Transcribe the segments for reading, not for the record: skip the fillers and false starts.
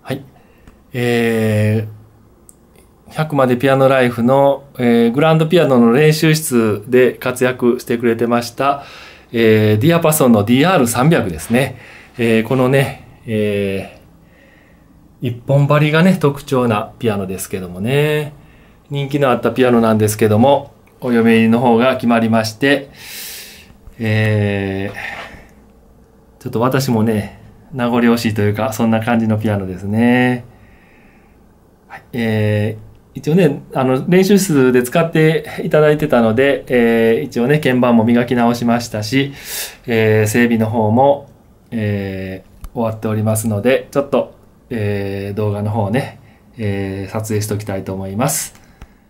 はい。100までピアノライフの、グランドピアノの練習室で活躍してくれてました、ディアパソンの DR300 ですね。このね、一本針がね、特徴なピアノですけどもね。人気のあったピアノなんですけども、お嫁の方が決まりまして、ちょっと私もね、名残惜しいというか、そんな感じのピアノですね。はい、一応ね、練習室で使っていただいてたので、一応ね、鍵盤も磨き直しましたし、整備の方も、終わっておりますので、ちょっと、動画の方をね、撮影しておきたいと思います。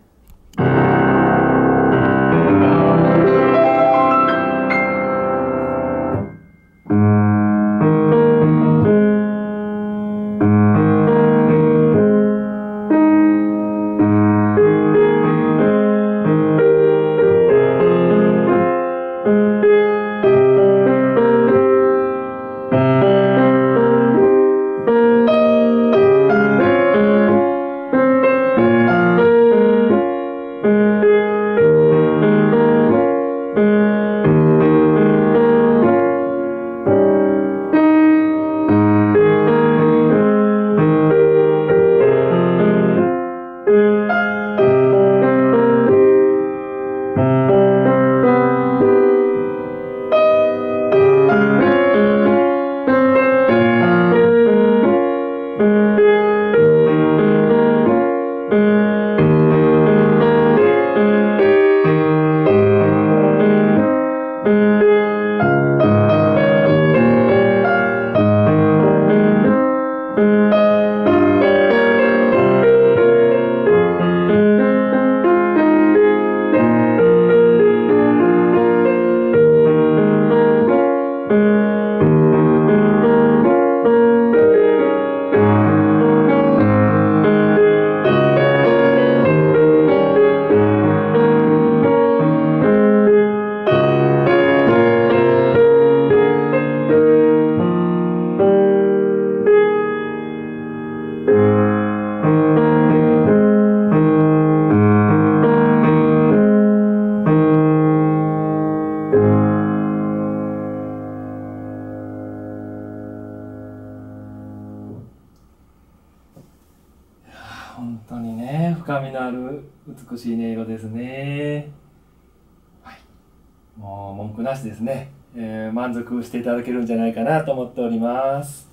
本当にね、深みのある美しい音色ですね。はい、もう文句なしですね。満足していただけるんじゃないかなと思っております。